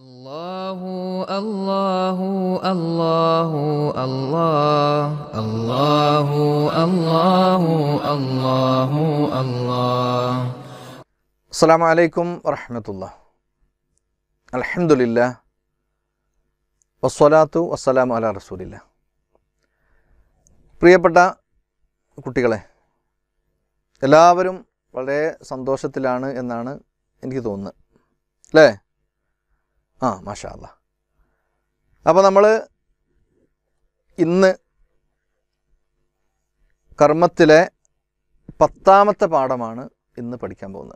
അല്ലാഹു അല്ലാഹു അല്ലാഹു അല്ലാഹ് അല്ലാഹു അല്ലാഹു അല്ലാഹു അല്ലാഹ്. അസ്സലാമു അലൈക്കും വറഹ്മത്തുള്ളാഹി. അൽഹംദുലില്ലാഹ് വസ്സലാത്തു വസ്സലാമു അലാ റസൂലില്ലാഹ്. പ്രിയപ്പെട്ട കുട്ടികളെ, എല്ലാവരും വളരെ സന്തോഷത്തിലാണ് എന്നാണ് എനിക്ക് തോന്നുന്നത്, അല്ലേ? മാഷാ അല്ലാഹ്. അപ്പോൾ നമ്മൾ ഇന്ന് കർമ്മത്തിലെ 10ാമത്തെ പാഠമാണ് ഇന്ന് പഠിക്കാൻ പോകുന്നത്.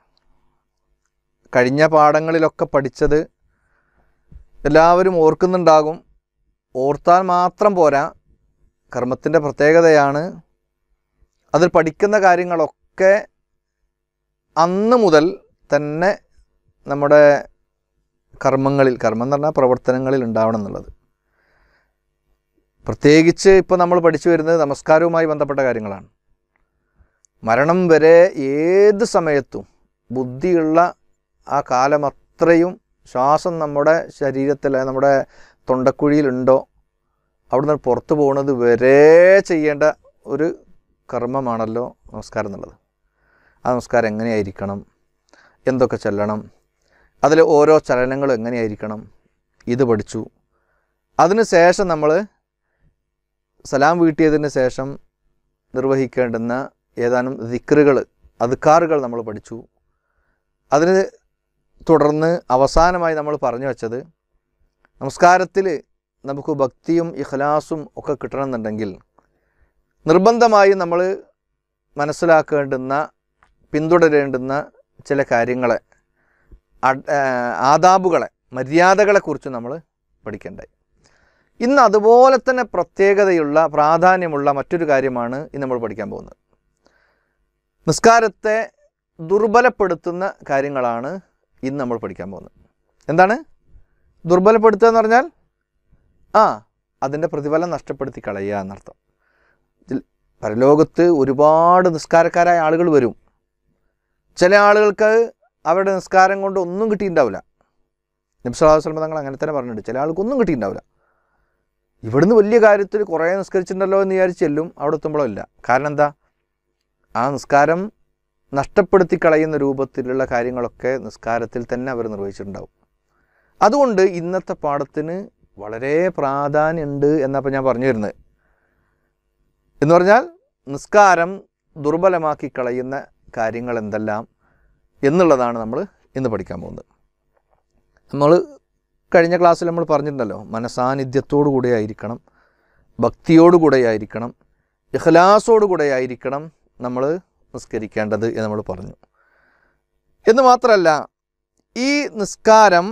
കഴിഞ്ഞ പാഠങ്ങളിലൊക്കെ പഠിച്ചത് എല്ലാവരും ഓർക്കുന്നുണ്ടാകും. ഓർത്താൽ മാത്രം പോരാ, കർമ്മത്തിൻ്റെ പ്രത്യേകതയാണ് അതിൽ പഠിക്കുന്ന കാര്യങ്ങളൊക്കെ അന്ന് മുതൽ തന്നെ നമ്മുടെ കർമ്മം എന്ന് പറഞ്ഞാൽ പ്രവർത്തനങ്ങളിൽ ഉണ്ടാവണം എന്നുള്ളത്. പ്രത്യേകിച്ച് ഇപ്പോൾ നമ്മൾ പഠിച്ചു വരുന്നത് നമസ്കാരവുമായി ബന്ധപ്പെട്ട കാര്യങ്ങളാണ്. മരണം വരെ ഏത് സമയത്തും ബുദ്ധിയുള്ള ആ കാലമത്രയും ശ്വാസം നമ്മുടെ ശരീരത്തിൽ, നമ്മുടെ തൊണ്ടക്കുഴിയിലുണ്ടോ അവിടുന്ന് പുറത്തു പോകുന്നത് വരെ ചെയ്യേണ്ട ഒരു കർമ്മമാണല്ലോ നമസ്കാരം എന്നുള്ളത്. ആ നമസ്കാരം എങ്ങനെയായിരിക്കണം, എന്തൊക്കെ ചൊല്ലണം, അതിൽ ഓരോ ചലനങ്ങളും എങ്ങനെയായിരിക്കണം, ഇത് പഠിച്ചു. അതിന് ശേഷം നമ്മൾ സലാം വീട്ടിയതിന് ശേഷം നിർവഹിക്കേണ്ടുന്ന ഏതാനും ദിക്റുകൾ, അദ്കാറുകൾ നമ്മൾ പഠിച്ചു. അതിന് തുടർന്ന് അവസാനമായി നമ്മൾ പറഞ്ഞു വച്ചത്, നമസ്കാരത്തിൽ നമുക്ക് ഭക്തിയും ഇഖ്ലാസും ഒക്കെ കിട്ടണമെന്നുണ്ടെങ്കിൽ നിർബന്ധമായും നമ്മൾ മനസ്സിലാക്കേണ്ടുന്ന, പിന്തുടരേണ്ടുന്ന ചില കാര്യങ്ങളെ, ആദാബുകളെ, മര്യാദകളെക്കുറിച്ച് നമ്മൾ പഠിക്കേണ്ടായി. ഇന്ന് അതുപോലെ തന്നെ പ്രത്യേകതയുള്ള, പ്രാധാന്യമുള്ള മറ്റൊരു കാര്യമാണ് ഇന്ന് നമ്മൾ പഠിക്കാൻ പോകുന്നത്. നിസ്കാരത്തെ ദുർബലപ്പെടുത്തുന്ന കാര്യങ്ങളാണ് ഇന്ന് നമ്മൾ പഠിക്കാൻ പോകുന്നത്. എന്താണ് ദുർബലപ്പെടുത്തുക എന്ന് പറഞ്ഞാൽ? അതിൻ്റെ പ്രതിഫലം നഷ്ടപ്പെടുത്തി കളയുക എന്നർത്ഥം. പരലോകത്ത് ഒരുപാട് നിസ്കാരക്കാരായ ആളുകൾ വരും. ചില ആളുകൾക്ക് അവരുടെ നിസ്കാരം കൊണ്ട് ഒന്നും കിട്ടിയിട്ടുണ്ടാവില്ല. നബി സല്ലല്ലാഹു അലൈഹി വസല്ലം തങ്ങൾ അങ്ങനെ തന്നെ പറഞ്ഞിട്ടുണ്ട്, ചില ആൾക്കൊന്നും കിട്ടിയിട്ടുണ്ടാവില്ല. ഇവിടുന്ന് വലിയ കാര്യത്തിൽ കുറേ നിസ്കരിച്ചിട്ടുണ്ടല്ലോ എന്ന് വിചാരിച്ച് ചെല്ലും, അവിടെ എത്തുമ്പോഴോ ഇല്ല. കാരണം എന്താ? ആ നിസ്കാരം നഷ്ടപ്പെടുത്തി കളയുന്ന രൂപത്തിലുള്ള കാര്യങ്ങളൊക്കെ നിസ്കാരത്തിൽ തന്നെ അവർ നിർവഹിച്ചിട്ടുണ്ടാവും. അതുകൊണ്ട് ഇന്നത്തെ പാഠത്തിന് വളരെ പ്രാധാന്യമുണ്ട് എന്നപ്പോൾ ഞാൻ പറഞ്ഞു വരുന്നത്. എന്ന് പറഞ്ഞാൽ നിസ്കാരം ദുർബലമാക്കി കളയുന്ന കാര്യങ്ങൾ എന്തെല്ലാം എന്നുള്ളതാണ് നമ്മൾ ഇന്ന് പഠിക്കാൻ പോകുന്നത്. നമ്മൾ കഴിഞ്ഞ ക്ലാസ്സിൽ നമ്മൾ പറഞ്ഞിട്ടുണ്ടല്ലോ, മനസാന്നിധ്യത്തോടു കൂടെ ആയിരിക്കണം, ഭക്തിയോടുകൂടെ ആയിരിക്കണം, ഇഖ്ലാസോടു കൂടെ ആയിരിക്കണം നമ്മൾ നിസ്കരിക്കേണ്ടത് എന്ന് നമ്മൾ പറഞ്ഞു. എന്ന് മാത്രമല്ല, ഈ നിസ്കാരം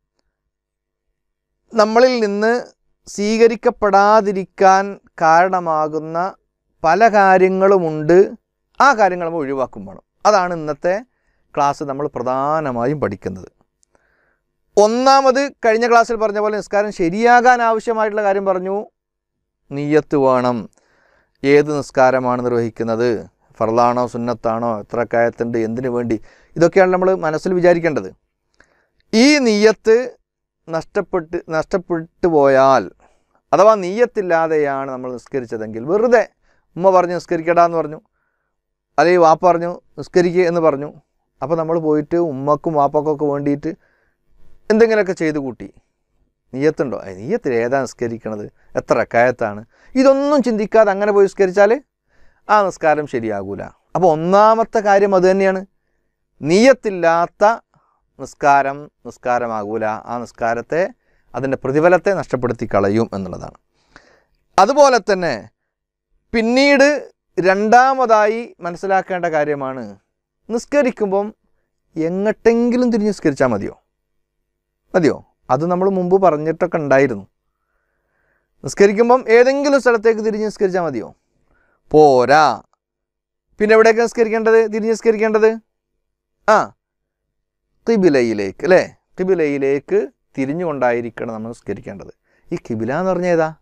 നമ്മളിൽ നിന്ന് സ്വീകരിക്കപ്പെടാതിരിക്കാൻ കാരണമാകുന്ന പല കാര്യങ്ങളുമുണ്ട്. ആ കാര്യങ്ങൾ നമ്മൾ ഒഴിവാക്കും വേണം. അതാണ് ഇന്നത്തെ ക്ലാസ് നമ്മൾ പ്രധാനമായും പഠിക്കുന്നത്. ഒന്നാമത്, കഴിഞ്ഞ ക്ലാസ്സിൽ പറഞ്ഞ പോലെ നിസ്കാരം ശരിയാകാൻ ആവശ്യമായിട്ടുള്ള കാര്യം പറഞ്ഞു. നിയ്യത്ത് വേണം. ഏത് നിസ്കാരമാണ് നിർവഹിക്കുന്നത്, ഫർളാണോ സുന്നത്താണോ, എത്ര റക്അത്തുണ്ട്, എന്തിനു വേണ്ടി, ഇതൊക്കെയാണ് നമ്മൾ മനസ്സിൽ വിചാരിക്കേണ്ടത്. ഈ നിയ്യത്ത് നഷ്ടപ്പെട്ടു പോയാൽ, അഥവാ നിയ്യത്തില്ലാതെയാണ് നമ്മൾ നിസ്കരിച്ചതെങ്കിൽ, വെറുതെ ഉമ്മ പറഞ്ഞു നിസ്കരിക്കടാന്ന് പറഞ്ഞു, അല്ലെങ്കിൽ വാപ്പ പറഞ്ഞു നിസ്കരിക്കുക എന്ന് പറഞ്ഞു, അപ്പോൾ നമ്മൾ പോയിട്ട് ഉമ്മക്കും വാപ്പക്കൊക്കെ വേണ്ടിയിട്ട് എന്തെങ്കിലുമൊക്കെ ചെയ്ത് കൂട്ടി. നിയ്യത്തുണ്ടോ? നിയ്യത്തിൽ ഏതാ നിസ്കരിക്കണത്, എത്ര റക്അത്താണ്, ഇതൊന്നും ചിന്തിക്കാതെ അങ്ങനെ പോയി നിസ്കരിച്ചാൽ ആ നിസ്കാരം ശരിയാകൂല. അപ്പോൾ ഒന്നാമത്തെ കാര്യം അത് തന്നെയാണ്. നിയ്യത്തില്ലാത്ത നിസ്കാരമാകൂല. ആ നിസ്കാരത്തെ, അതിൻ്റെ പ്രതിഫലത്തെ നഷ്ടപ്പെടുത്തി കളയും എന്നുള്ളതാണ്. അതുപോലെ തന്നെ പിന്നീട് രണ്ടാമതായി മനസ്സിലാക്കേണ്ട കാര്യമാണ്, നിസ്കരിക്കുമ്പം എങ്ങോട്ടെങ്കിലും തിരിഞ്ഞ് നിസ്കരിച്ചാൽ മതിയോ? അത് നമ്മൾ മുമ്പ് പറഞ്ഞിട്ടൊക്കെ ഉണ്ടായിരുന്നു. നിസ്കരിക്കുമ്പം ഏതെങ്കിലും സ്ഥലത്തേക്ക് തിരിഞ്ഞ് നിസ്കരിച്ചാൽ മതിയോ? പോരാ. പിന്നെ എവിടെയൊക്കെ നിസ്കരിക്കേണ്ടത്, തിരിഞ്ഞ് നിസ്കരിക്കേണ്ടത്? ഖിബിലയിലേക്ക്, അല്ലേ? ഖിബിലയിലേക്ക് തിരിഞ്ഞുകൊണ്ടായിരിക്കണം നമ്മൾ നിസ്കരിക്കേണ്ടത്. ഈ ഖിബില എന്ന് പറഞ്ഞാൽ ഏതാ?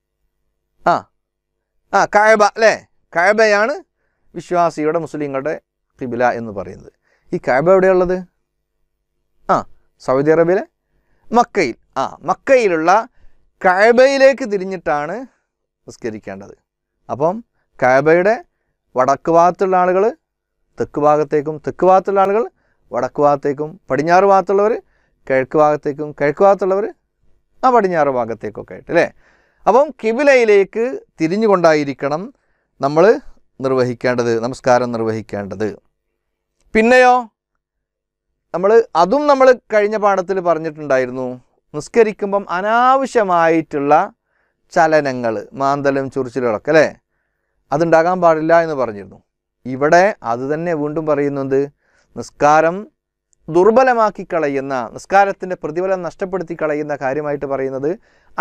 കഅബ, അല്ലേ? കഅബയാണ് വിശ്വാസിയുടെ, മുസ്ലിങ്ങളുടെ ഖിബില എന്ന് പറയുന്നത്. ഈ കഅബ എവിടെയുള്ളത്? സൗദി അറേബ്യയിലെ മക്കയിൽ മക്കയിലുള്ള കഅബയിലേക്ക് തിരിഞ്ഞിട്ടാണ് നിസ്കരിക്കേണ്ടത്. അപ്പം കഅബയുടെ വടക്ക് ഭാഗത്തുള്ള ആളുകൾ തെക്ക് ഭാഗത്തേക്കും, തെക്ക് ഭാഗത്തുള്ള ആളുകൾ വടക്ക് ഭാഗത്തേക്കും, പടിഞ്ഞാറ് ഭാഗത്തുള്ളവർ കിഴക്ക് ഭാഗത്തേക്കും, കിഴക്ക് ഭാഗത്തുള്ളവർ പടിഞ്ഞാറ് ഭാഗത്തേക്കൊക്കെ ആയിട്ട് അല്ലേ. അപ്പം കിബിലയിലേക്ക് തിരിഞ്ഞുകൊണ്ടായിരിക്കണം നമ്മൾ നിർവഹിക്കേണ്ടത്, നമസ്കാരം നിർവഹിക്കേണ്ടത്. പിന്നെയോ നമ്മൾ കഴിഞ്ഞ പാഠത്തിൽ പറഞ്ഞിട്ടുണ്ടായിരുന്നു, നിസ്കരിക്കുമ്പം അനാവശ്യമായിട്ടുള്ള ചലനങ്ങൾ, മാന്തലും ചുറിച്ചിലുകളൊക്കെ അല്ലേ, അതുണ്ടാകാൻ പാടില്ല എന്ന് പറഞ്ഞിരുന്നു. ഇവിടെ അത് തന്നെ വീണ്ടും പറയുന്നത്, നിസ്കാരം ദുർബലമാക്കി കളയുന്ന, നിസ്കാരത്തിൻ്റെ പ്രതിഫലം നഷ്ടപ്പെടുത്തി കളയുന്ന കാര്യമായിട്ട് പറയുന്നത്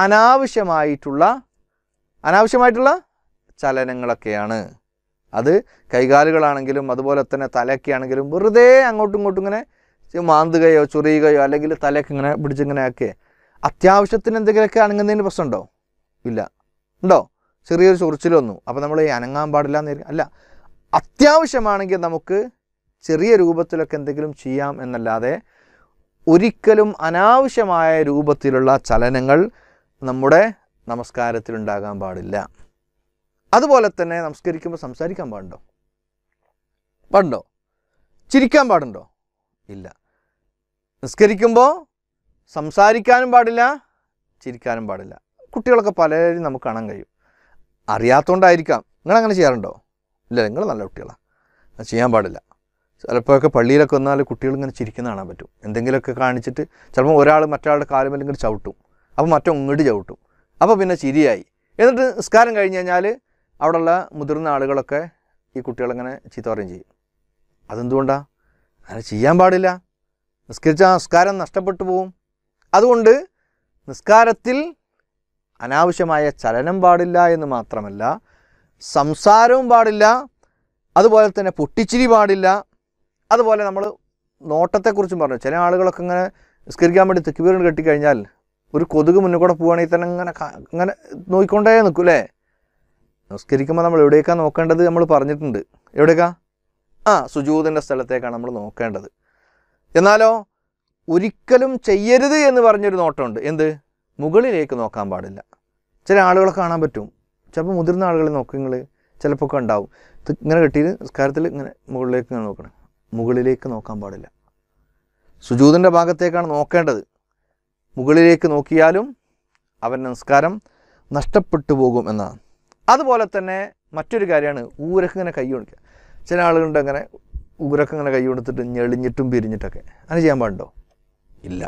അനാവശ്യമായിട്ടുള്ള ചലനങ്ങളൊക്കെയാണ്. അത് കൈകാലുകളാണെങ്കിലും അതുപോലെ തന്നെ തലയൊക്കെ ആണെങ്കിലും വെറുതെ അങ്ങോട്ടും ഇങ്ങോട്ടും ഇങ്ങനെ മാന്തുകയോ ചൊറിയുകയോ അല്ലെങ്കിൽ തലയൊക്കെ ഇങ്ങനെ പിടിച്ചിങ്ങനെ ആക്കിയേ അത്യാവശ്യത്തിന് എന്തെങ്കിലുമൊക്കെ അനങ്ങുന്നതിന് പ്രശ്നമുണ്ടോ? ഇല്ല. ഉണ്ടോ? ചെറിയൊരു ചൊറിച്ചിലൊന്നും. അപ്പോൾ നമ്മൾ ഈ അനങ്ങാൻ പാടില്ല എന്ന് അല്ല, അത്യാവശ്യമാണെങ്കിൽ നമുക്ക് ചെറിയ രൂപത്തിലൊക്കെ എന്തെങ്കിലും ചെയ്യാം എന്നല്ലാതെ ഒരിക്കലും അനാവശ്യമായ രൂപത്തിലുള്ള ചലനങ്ങൾ നമ്മുടെ നമസ്കാരത്തിലുണ്ടാകാൻ പാടില്ല. അതുപോലെ തന്നെ നമസ്കരിക്കുമ്പോൾ സംസാരിക്കാൻ പാടുണ്ടോ? ചിരിക്കാൻ പാടുണ്ടോ? ഇല്ല. നിസ്കരിക്കുമ്പോൾ സംസാരിക്കാനും പാടില്ല, ചിരിക്കാനും പാടില്ല. കുട്ടികളൊക്കെ പലരും നമുക്ക് കാണാൻ കഴിയും. അറിയാത്തതുകൊണ്ടായിരിക്കാം. നിങ്ങളങ്ങനെ ചെയ്യാറുണ്ടോ? ഇല്ല, നിങ്ങൾ നല്ല കുട്ടികളാണ്. അത് ചെയ്യാൻ പാടില്ല. ചിലപ്പോഴൊക്കെ പള്ളിയിലൊക്കെ വന്നാൽ കുട്ടികൾ ഇങ്ങനെ ചിരിക്കുന്ന കാണാൻ പറ്റും. എന്തെങ്കിലുമൊക്കെ കാണിച്ചിട്ട് ചിലപ്പോൾ ഒരാൾ മറ്റൊരാളുടെ കാലുമേൽ ഇങ്ങോട്ട് ചവിട്ടും, അപ്പോൾ മറ്റോ ഇങ്ങോട്ട് ചവിട്ടും, അപ്പോൾ പിന്നെ ചിരിയായി. എന്നിട്ട് നിസ്കാരം കഴിഞ്ഞ് കഴിഞ്ഞാൽ അവിടെയുള്ള മുതിർന്ന ആളുകളൊക്കെ ഈ കുട്ടികളിങ്ങനെ ചീത്ത പറയുകയും ചെയ്യും. അതെന്തുകൊണ്ടാണ്? അങ്ങനെ ചെയ്യാൻ പാടില്ല. നിസ്കരിച്ചാൽ നിസ്കാരം നഷ്ടപ്പെട്ടു പോവും. അതുകൊണ്ട് നിസ്കാരത്തിൽ അനാവശ്യമായ ചലനം പാടില്ല എന്ന് മാത്രമല്ല, സംസാരവും പാടില്ല, അതുപോലെ തന്നെ പൊട്ടിച്ചിരി പാടില്ല. അതുപോലെ നമ്മൾ നോട്ടത്തെക്കുറിച്ചും പറഞ്ഞു. ചില ആളുകളൊക്കെ ഇങ്ങനെ നിസ്കരിക്കാൻ വേണ്ടി തെക്കുബീർ കെട്ടിക്കഴിഞ്ഞാൽ ഒരു കൊതുക് മുന്നിൽ കൂടെ പോവുകയാണെങ്കിൽ തന്നെ ഇങ്ങനെ നോക്കിക്കൊണ്ടേ നിൽക്കും അല്ലേ. നിസ്കരിക്കുമ്പോൾ നമ്മൾ എവിടേക്കാണ് നോക്കേണ്ടത് നമ്മൾ പറഞ്ഞിട്ടുണ്ട്. എവിടേക്കാ? സുജൂദിൻ്റെ സ്ഥലത്തേക്കാണ് നമ്മൾ നോക്കേണ്ടത്. എന്നാലോ ഒരിക്കലും ചെയ്യരുത് എന്ന് പറഞ്ഞൊരു നോട്ടമുണ്ട്. എന്ത്? മുകളിലേക്ക് നോക്കാൻ പാടില്ല. ചില ആളുകളെ കാണാൻ പറ്റും, ചിലപ്പോൾ മുതിർന്ന ആളുകളെ നോക്കുക ചിലപ്പോൾ ഒക്കെ ഉണ്ടാവും. ഇങ്ങനെ കെട്ടിയിട്ട് നിസ്കാരത്തിൽ ഇങ്ങനെ മുകളിലേക്ക് ഇങ്ങനെ നോക്കണം. മുകളിലേക്ക് നോക്കാൻ പാടില്ല. സുജൂദിൻ്റെ ഭാഗത്തേക്കാണ് നോക്കേണ്ടത്. മുകളിലേക്ക് നോക്കിയാലും അവൻ്റെ നിസ്കാരം നഷ്ടപ്പെട്ടു പോകും എന്നാണ്. അതുപോലെ തന്നെ മറ്റൊരു കാര്യമാണ് ഊരക്ക് ഇങ്ങനെ കൈ കൊടുക്കുക. ചില ആളുകളുണ്ട് അങ്ങനെ ഊരക്ക് ഇങ്ങനെ കൈ കൊടുത്തിട്ട് ഞെളിഞ്ഞിട്ടും പിരിഞ്ഞിട്ടൊക്കെ. അങ്ങനെ ചെയ്യാൻ പാടുണ്ടോ? ഇല്ല.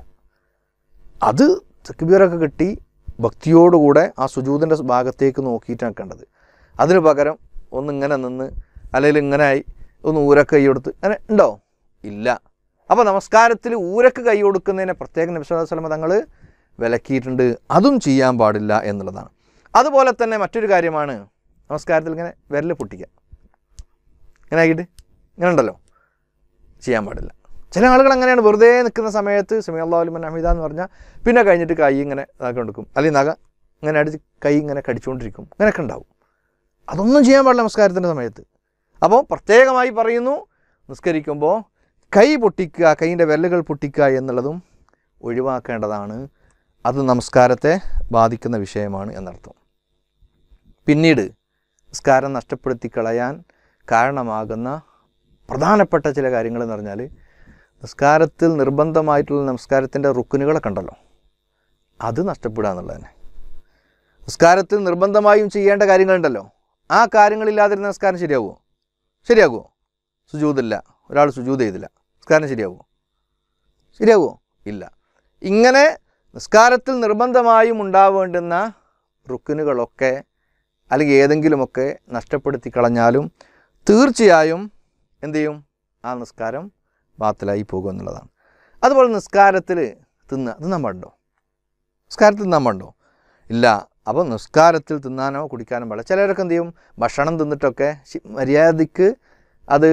അത് തക്ബീറൊക്കെ കെട്ടി ഭക്തിയോടുകൂടെ ആ സുജൂദിൻ്റെ ഭാഗത്തേക്ക് നോക്കിയിട്ടാണ് കണ്ടത്. അതിന് പകരം ഒന്നിങ്ങനെ നിന്ന് അല്ലെങ്കിൽ ഇങ്ങനെയായി ഒന്ന് ഊരക്ക് കൈ കൊടുത്ത് അങ്ങനെ ഉണ്ടോ? ഇല്ല. അപ്പോൾ നമസ്കാരത്തിൽ ഊരക്ക് കൈ കൊടുക്കുന്നതിനെ പ്രത്യേകം നബി സല്ലല്ലാഹു അലൈഹി വസല്ലം തങ്ങൾ വിലക്കിയിട്ടുണ്ട്. അതും ചെയ്യാൻ പാടില്ല എന്നുള്ളതാണ്. അതുപോലെ തന്നെ മറ്റൊരു കാര്യമാണ് നമസ്കാരത്തിൽ ഇങ്ങനെ വിരൽ പൊട്ടിക്കുക. ഇങ്ങനെ ആക്കിയിട്ട് ഇങ്ങനെ ഉണ്ടല്ലോ, ചെയ്യാൻ പാടില്ല. ചില ആളുകൾ അങ്ങനെയാണ്, വെറുതെ നിൽക്കുന്ന സമയത്ത് സമീ അല്ലാഹു ലിമൻ ഹമീദ എന്ന് പറഞ്ഞാൽ പിന്നെ കഴിഞ്ഞിട്ട് കൈ ഇങ്ങനെ ഇതാക്കി കൊടുക്കും, അല്ലെങ്കിൽ നഖ ഇങ്ങനെ അടിച്ച് കൈ ഇങ്ങനെ കടിച്ചുകൊണ്ടിരിക്കും. ഇങ്ങനെയൊക്കെ ഉണ്ടാവും. അതൊന്നും ചെയ്യാൻ പാടില്ല നമസ്കാരത്തിൻ്റെ സമയത്ത്. അപ്പോൾ പ്രത്യേകമായി പറയുന്നു, നിസ്കരിക്കുമ്പോൾ കൈ പൊട്ടിക്കുക, കൈയിൻ്റെ വിരലുകൾ പൊട്ടിക്കുക എന്നുള്ളതും ഒഴിവാക്കേണ്ടതാണ്. അത് നമസ്കാരത്തെ ബാധിക്കുന്ന വിഷയമാണ് എന്നർത്ഥം. പിന്നീട് നിസ്കാരം നഷ്ടപ്പെടുത്തി കളയാൻ കാരണമാകുന്ന പ്രധാനപ്പെട്ട ചില കാര്യങ്ങൾ എന്ന് പറഞ്ഞാൽ, നിസ്കാരത്തിൽ നിർബന്ധമായിട്ടുള്ള നമസ്കാരത്തിൻ്റെ റുക്കുനുകളൊക്കെ ഉണ്ടല്ലോ, അത് നഷ്ടപ്പെടുക എന്നുള്ളത് തന്നെ. നിസ്കാരത്തിൽ നിർബന്ധമായും ചെയ്യേണ്ട കാര്യങ്ങളുണ്ടല്ലോ, ആ കാര്യങ്ങളില്ലാതിരുന്ന നിസ്കാരം ശരിയാകുമോ? സുജൂദില്ല, ഒരാൾ സുജൂദ് ചെയ്തില്ല, നിസ്കാരം ശരിയാകുമോ? ഇല്ല. ഇങ്ങനെ നിസ്കാരത്തിൽ നിർബന്ധമായും ഉണ്ടാവേണ്ടുന്ന റുക്കുനുകളൊക്കെ അല്ലെങ്കിൽ ഏതെങ്കിലുമൊക്കെ നഷ്ടപ്പെടുത്തി കളഞ്ഞാലും തീർച്ചയായും എന്തു ചെയ്യും? ആ നിസ്കാരം ബാത്തിലായി പോകും എന്നുള്ളതാണ്. അതുപോലെ നിസ്കാരത്തിൽ തിന്നാൻ പാടുണ്ടോ? നിസ്കാരത്തിൽ തിന്നാൻ പാടുണ്ടോ? ഇല്ല. അപ്പോൾ നിസ്കാരത്തിൽ തിന്നാനോ കുടിക്കാനോ പാടില്ല. ചിലരൊക്കെ എന്ത് ചെയ്യും? ഭക്ഷണം തിന്നിട്ടൊക്കെ മര്യാദയ്ക്ക് അത്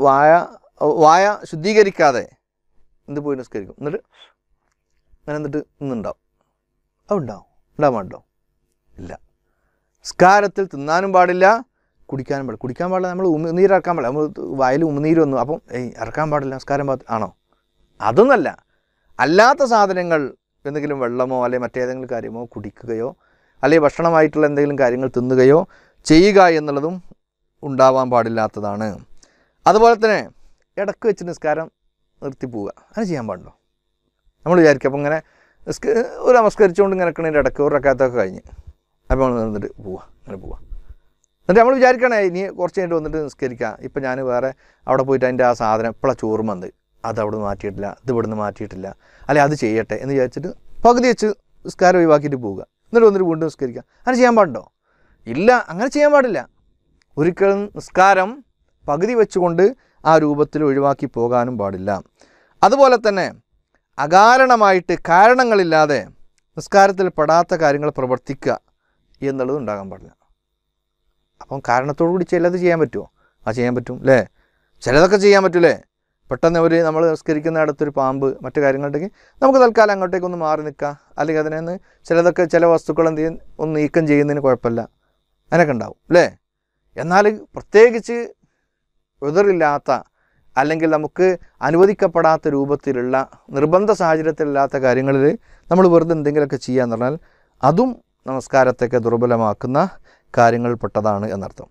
വായ ശുദ്ധീകരിക്കാതെ എന്ത് പോയി നിസ്കരിക്കും. എന്നിട്ട് ഇന്നുണ്ടാവും. ഉണ്ടാവാൻ പാടുണ്ടോ? ഇല്ല. നിസ്കാരത്തിൽ തിന്നാനും പാടില്ല, കുടിക്കാനും പാടില്ല. നമ്മൾ ഉമിനീര് ഇറക്കാൻ പാടില്ല. നമ്മൾ വായിൽ ഉമിനീര് വന്നു, അപ്പം ഇറക്കാൻ പാടില്ല, നിസ്കാരം ആണോ? അതൊന്നല്ല. അല്ലാത്ത സാധനങ്ങൾ എന്തെങ്കിലും വെള്ളമോ അല്ലെങ്കിൽ മറ്റേതെങ്കിലും കാര്യമോ കുടിക്കുകയോ അല്ലെങ്കിൽ ഭക്ഷണമായിട്ടുള്ള എന്തെങ്കിലും കാര്യങ്ങൾ തിന്നുകയോ ചെയ്യുക എന്നുള്ളതും ഉണ്ടാവാൻ പാടില്ലാത്തതാണ്. അതുപോലെ തന്നെ ഇടയ്ക്ക് വെച്ച് നിസ്കാരം നിർത്തിപ്പോവുക, അങ്ങനെ ചെയ്യാൻ പാടുണ്ടോ? നമ്മൾ വിചാരിക്കും അപ്പോൾ ഇങ്ങനെ ഒരു നമസ്കരിച്ചുകൊണ്ട് ഇങ്ങനെ നിൽക്കണതിൻ്റെ ഇടയ്ക്ക് ഒരു റക്കാത്തൊക്കെ കഴിഞ്ഞ് അപ്പോൾ നമ്മൾ നിന്നിട്ട് പോവുക, അങ്ങനെ പോവുക. എന്നിട്ട് നമ്മൾ വിചാരിക്കണേ ഇനി കുറച്ച് കഴിഞ്ഞിട്ട് വന്നിട്ട് നിസ്കരിക്കുക. ഇപ്പം ഞാൻ വേറെ അവിടെ പോയിട്ട് അതിൻ്റെ ആ സാധനം എപ്പോഴാണ് ചോറും വന്ന് അത് അവിടെ നിന്ന് മാറ്റിയിട്ടില്ല, ഇത് ഇവിടെ നിന്ന് മാറ്റിയിട്ടില്ല, അല്ലെ അത് ചെയ്യട്ടെ എന്ന് വിചാരിച്ചിട്ട് പകുതി വെച്ച് നിസ്കാരം ഒഴിവാക്കിയിട്ട് പോവുക. എന്നിട്ട് വന്നിട്ട് വീണ്ടും നിസ്കരിക്കുക. അങ്ങനെ ചെയ്യാൻ പാടുണ്ടോ? ഇല്ല, അങ്ങനെ ചെയ്യാൻ പാടില്ല. ഒരിക്കലും നിസ്കാരം പകുതി വെച്ചുകൊണ്ട് ആ രൂപത്തിൽ ഒഴിവാക്കി പോകാനും പാടില്ല. അതുപോലെ തന്നെ അകാരണമായിട്ട് കാരണങ്ങളില്ലാതെ നിസ്കാരത്തിൽ പെടാത്ത കാര്യങ്ങൾ പ്രവർത്തിക്കുക എന്നുള്ളത് ഉണ്ടാകാൻ പാടില്ല. അപ്പം കാരണത്തോടു കൂടി ചിലത് ചെയ്യാൻ പറ്റുമോ? ചെയ്യാൻ പറ്റും അല്ലേ? ചിലതൊക്കെ ചെയ്യാൻ പറ്റൂലേ? പെട്ടെന്ന് നമ്മൾ നിസ്കരിക്കുന്ന അടുത്തൊരു പാമ്പ് മറ്റു കാര്യങ്ങളുണ്ടെങ്കിൽ നമുക്ക് തൽക്കാലം അങ്ങോട്ടേക്കൊന്ന് മാറി നിൽക്കുക, അല്ലെങ്കിൽ അതിനെ ചിലതൊക്കെ ചില വസ്തുക്കൾ എന്ത് ചെയ്യും ഒന്ന് നീക്കം ചെയ്യുന്നതിന് കുഴപ്പമില്ല, അങ്ങനെയൊക്കെ ഉണ്ടാവും അല്ലേ? എന്നാൽ പ്രത്യേകിച്ച് ഉദറില്ലാത്ത അല്ലെങ്കിൽ നമുക്ക് അനുവദിക്കപ്പെടാത്ത രൂപത്തിലുള്ള നിർബന്ധ സാഹചര്യത്തിലില്ലാത്ത കാര്യങ്ങളിൽ നമ്മൾ വെറുതെ എന്തെങ്കിലുമൊക്കെ ചെയ്യാന്ന് പറഞ്ഞാൽ അതും നമസ്കാരത്തെയൊക്കെ ദുർബലമാക്കുന്ന കാര്യങ്ങളിൽപ്പെട്ടതാണ് എന്നർത്ഥം.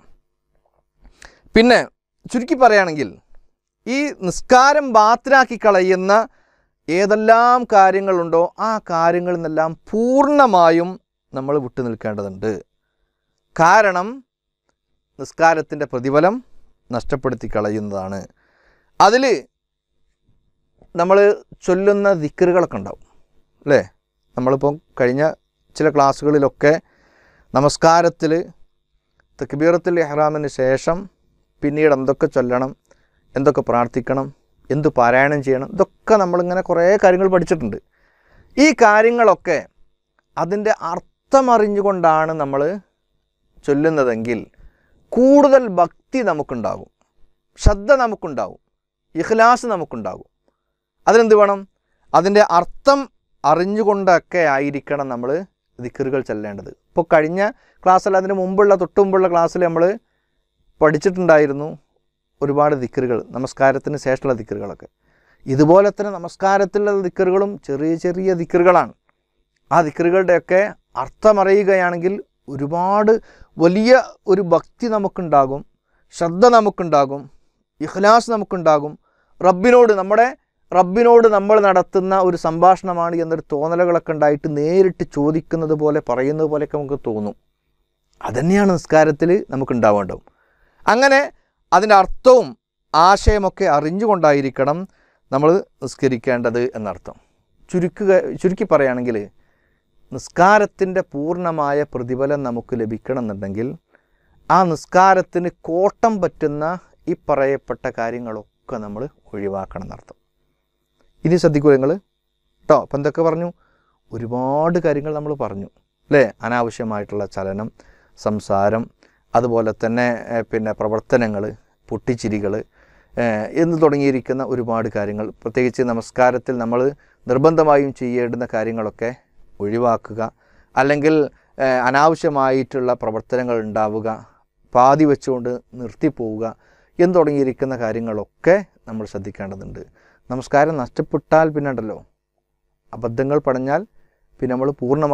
പിന്നെ ചുരുക്കി പറയുകയാണെങ്കിൽ ഈ നിസ്കാരം ബാത്തിലാക്കി കളയുന്ന ഏതെല്ലാം കാര്യങ്ങളുണ്ടോ ആ കാര്യങ്ങളിൽ നിന്നെല്ലാം പൂർണ്ണമായും നമ്മൾ വിട്ടു നിൽക്കേണ്ടതുണ്ട്. കാരണം നിസ്കാരത്തിൻ്റെ പ്രതിഫലം നഷ്ടപ്പെടുത്തി കളയുന്നതാണ്. അതിൽ നമ്മൾ ചൊല്ലുന്ന ദിക്റുകളൊക്കെ ഉണ്ടാവും അല്ലേ? നമ്മളിപ്പോൾ കഴിഞ്ഞ ചില ക്ലാസ്സുകളിലൊക്കെ നമസ്കാരത്തിൽ തക്ബീറത്തുൽ ഇഹ്റാമിന് ശേഷം പിന്നീട് എന്തൊക്കെ ചൊല്ലണം, എന്തൊക്കെ പ്രാർത്ഥിക്കണം, എന്ത് പാരായണം ചെയ്യണം, ഇതൊക്കെ നമ്മളിങ്ങനെ കുറേ കാര്യങ്ങൾ പഠിച്ചിട്ടുണ്ട്. ഈ കാര്യങ്ങളൊക്കെ അതിൻ്റെ അർത്ഥമറിഞ്ഞുകൊണ്ടാണ് നമ്മൾ ചൊല്ലുന്നതെങ്കിൽ കൂടുതൽ ഭക്തി നമുക്കുണ്ടാകും, ശ്രദ്ധ നമുക്കുണ്ടാകും, ഇഖ്ലാസ് നമുക്കുണ്ടാകും. അതിനെന്ത് വേണം? അതിൻ്റെ അർത്ഥം അറിഞ്ഞുകൊണ്ടൊക്കെ ആയിരിക്കണം നമ്മൾ ദിക്റുകൾ ചൊല്ലേണ്ടത്. ഇപ്പോൾ കഴിഞ്ഞ ക്ലാസ്സിൽ അതിന് മുമ്പുള്ള തൊട്ട് മുമ്പുള്ള ക്ലാസ്സിൽ നമ്മൾ പഠിച്ചിട്ടുണ്ടായിരുന്നു ഒരുപാട് ദിക്റുകൾ, നമസ്കാരത്തിന് ശേഷമുള്ള ദിക്റുകളൊക്കെ. ഇതുപോലെ തന്നെ നമസ്കാരത്തിലുള്ള ദിക്റുകളും ചെറിയ ചെറിയ ദിക്റുകളാണ്. ആ ദിക്റുകളുടെയൊക്കെ അർത്ഥമറിയുകയാണെങ്കിൽ ഒരുപാട് വലിയ ഒരു ഭക്തി നമുക്കുണ്ടാകും, ശ്രദ്ധ നമുക്കുണ്ടാകും, ഇഖ്ലാസ് നമുക്കുണ്ടാകും. റബ്ബിനോട് നമ്മൾ നടത്തുന്ന ഒരു സംഭാഷണമാണ് എന്നൊരു തോന്നലുകളൊക്കെ ഉണ്ടായിട്ട് നേരിട്ട് ചോദിക്കുന്നത് പോലെ പറയുന്നത് പോലെയൊക്കെ നമുക്ക് തോന്നും. അതുതന്നെയാണ് നിസ്കാരത്തിൽ നമുക്കുണ്ടാവേണ്ടത്. അങ്ങനെ അതിൻ്റെ അർത്ഥവും ആശയമൊക്കെ അറിഞ്ഞുകൊണ്ടായിരിക്കണം നമ്മൾ നിസ്കരിക്കേണ്ടത് എന്നർത്ഥം. ചുരുക്കി പറയുകയാണെങ്കിൽ നിസ്കാരത്തിൻ്റെ പൂർണ്ണമായ പ്രതിഫലം നമുക്ക് ലഭിക്കണമെന്നുണ്ടെങ്കിൽ ആ നിസ്കാരത്തിന് കോട്ടം പറ്റുന്ന ഈ പറയപ്പെട്ട കാര്യങ്ങളൊക്കെ നമ്മൾ ഒഴിവാക്കണം എന്നർത്ഥം. ഇനി ശ്രദ്ധിക്കൂ നിങ്ങൾ കേട്ടോ. അപ്പം എന്തൊക്കെ പറഞ്ഞു? ഒരുപാട് കാര്യങ്ങൾ നമ്മൾ പറഞ്ഞു അല്ലേ? അനാവശ്യമായിട്ടുള്ള ചലനം, സംസാരം, അതുപോലെ തന്നെ പിന്നെ പ്രവർത്തനങ്ങൾ, പൊട്ടിച്ചിരികൾ എന്ന് തുടങ്ങിയിരിക്കുന്ന ഒരുപാട് കാര്യങ്ങൾ, പ്രത്യേകിച്ച് നമസ്കാരത്തിൽ നമ്മൾ നിർബന്ധമായും ചെയ്യേണ്ടുന്ന കാര്യങ്ങളൊക്കെ ഒഴിവാക്കുക, അല്ലെങ്കിൽ അനാവശ്യമായിട്ടുള്ള പ്രവർത്തനങ്ങൾ ഉണ്ടാവുക, പാതി വെച്ചുകൊണ്ട് നിർത്തിപ്പോവുക എന്ന് തുടങ്ങിയിരിക്കുന്ന കാര്യങ്ങളൊക്കെ നമ്മൾ ശ്രദ്ധിക്കേണ്ടതുണ്ട്. നമസ്കാരം നഷ്ടപ്പെട്ടാൽ പിന്നെ ഉണ്ടല്ലോ, അബദ്ധങ്ങൾ പടഞ്ഞാൽ പിന്നെ നമ്മൾ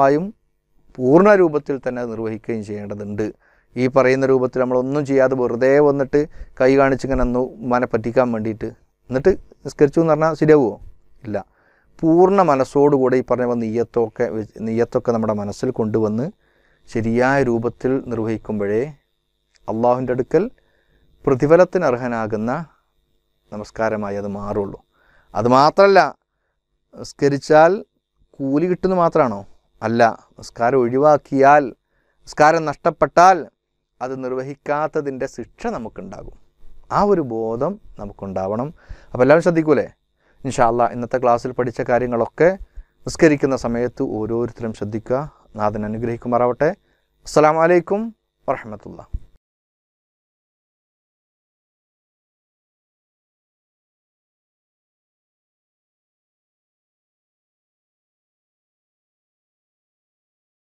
പൂർണ്ണ രൂപത്തിൽ തന്നെ നിർവഹിക്കുകയും ചെയ്യേണ്ടതുണ്ട്. ഈ പറയുന്ന രൂപത്തിൽ നമ്മളൊന്നും ചെയ്യാതെ വെറുതെ വന്നിട്ട് കൈ കാണിച്ചിങ്ങനെ ഉമ്മാനെ പറ്റിക്കാൻ വേണ്ടിയിട്ട് എന്നിട്ട് നിസ്കരിച്ചു എന്ന് പറഞ്ഞാൽ ശരിയാവുമോ? ഇല്ല. പൂർണ്ണ മനസ്സോടുകൂടെ ഈ പറഞ്ഞ നെയ്യത്തൊക്കെ നമ്മുടെ മനസ്സിൽ കൊണ്ടുവന്ന് ശരിയായ രൂപത്തിൽ നിർവഹിക്കുമ്പോഴേ അള്ളാഹുവിൻ്റെ അടുക്കൽ പ്രതിഫലത്തിന് അർഹനാകുന്ന നമസ്കാരമായി അത് മാറുള്ളൂ. അതുമാത്രമല്ല, നിസ്കരിച്ചാൽ കൂലി കിട്ടുന്നത് മാത്രമാണോ? അല്ല. നിസ്കാരം ഒഴിവാക്കിയാൽ, നിസ്കാരം നഷ്ടപ്പെട്ടാൽ അത് നിർവഹിക്കാത്തതിൻ്റെ ശിക്ഷ നമുക്കുണ്ടാകും. ആ ഒരു ബോധം നമുക്കുണ്ടാവണം. അപ്പോൾ എല്ലാവരും ശ്രദ്ധിക്കൂലേ? ഇൻഷാ അല്ലാഹ് ഇന്നത്തെ ക്ലാസ്സിൽ പഠിച്ച കാര്യങ്ങളൊക്കെ നിസ്കരിക്കുന്ന സമയത്ത് ഓരോരുത്തരും ശ്രദ്ധിക്കുക. നാഥൻ അനുഗ്രഹിക്കുമാറാവട്ടെ. അസ്സലാമു അലൈക്കും വറഹ്മത്തുള്ളാഹി.